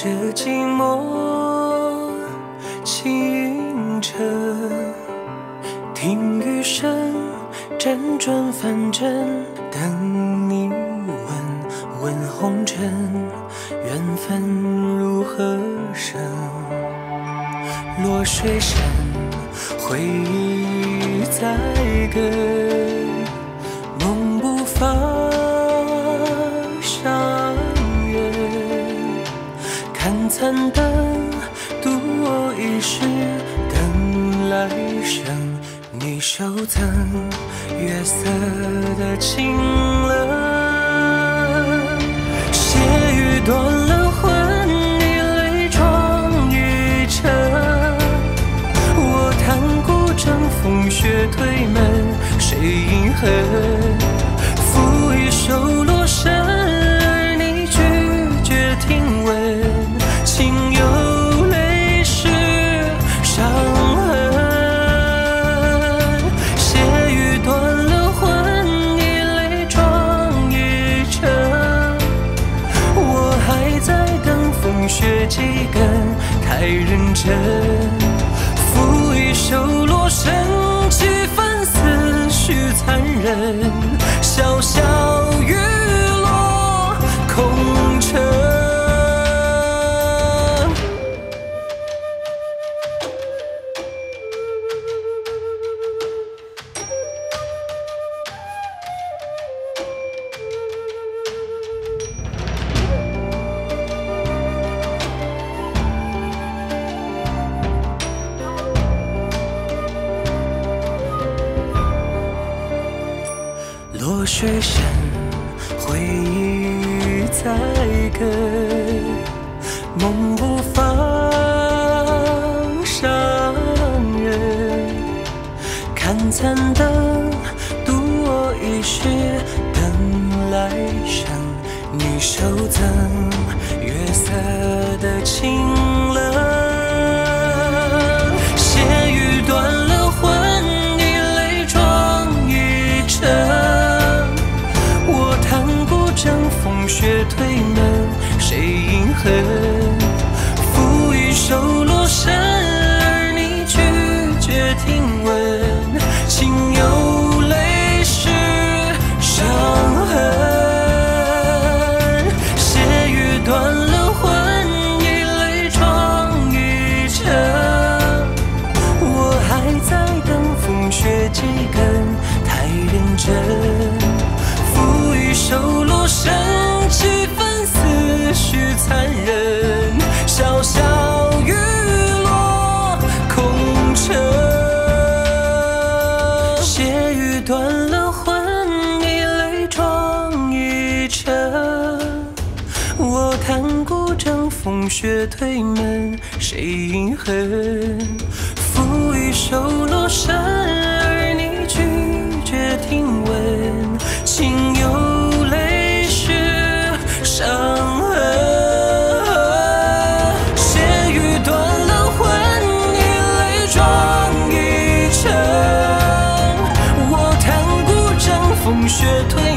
着寂寞清澈，听雨声辗转反正，等你问问红尘，缘分如何生？落水声，回忆在跟，梦不放上人，看残灯，度我一世，等来生。你手赠月色的清冷，血雨断了魂，你泪装玉成。我弹古筝，风雪推门，谁饮恨？抚一首罗生，而你拒绝听闻，情有泪湿伤痕。雪几根太认真，抚一首罗生，几番思绪残忍，潇潇雨落空城。落水声，回忆在跟，梦不放上人，看残灯，度我一世，等来生。你手赠月色的清冷，血雨断了魂，你泪装玉成。风雪推门，谁饮恨？抚一首罗生，而你拒绝听闻，情有泪湿伤痕。血雨断了魂，你泪装玉成。我还在等风雪几根，太认真。抚一首罗生，几分思绪残忍，潇潇雨落空城。血雨断了魂，你泪装玉成。我弹古筝，风雪推门，谁饮恨？抚一首罗生，而你拒绝听闻，情有泪湿伤痕。血雨断了魂，你泪装玉成。我弹古筝，风雪推